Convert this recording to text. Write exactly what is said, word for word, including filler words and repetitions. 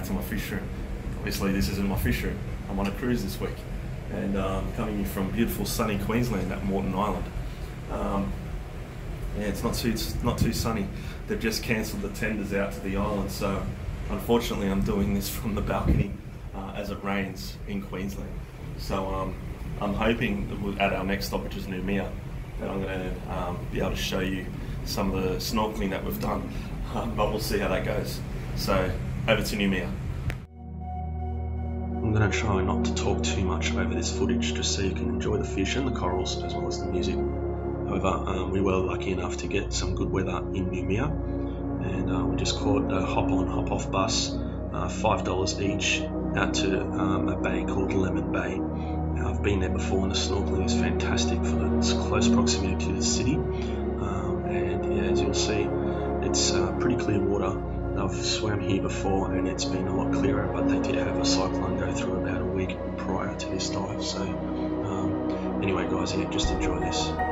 to my fish room. Obviously this isn't my fish room. I'm on a cruise this week, and um, coming in from beautiful sunny Queensland at Morton Island. Um, yeah, it's not too it's not too sunny. They've just cancelled the tenders out to the island, so unfortunately I'm doing this from the balcony uh, as it rains in Queensland. So um, I'm hoping that we'll, at our next stop, which is Noumea, that I'm going to um, be able to show you some of the snorkeling that we've done, um, but we'll see how that goes. So over to Noumea. I'm going to try not to talk too much over this footage, just so you can enjoy the fish and the corals as well as the music. However, um, we were lucky enough to get some good weather in Noumea, and uh, we just caught a hop-on, hop-off bus, uh, five dollars each, out to um, a bay called Lemon Bay. I've been there before, and the snorkeling is fantastic for its close proximity to the city. Um, and yeah, as you'll see, it's uh, pretty clear water. I've swam here before and it's been a lot clearer, but they did have a cyclone go through about a week prior to this dive. So um, anyway guys, yeah, just enjoy this.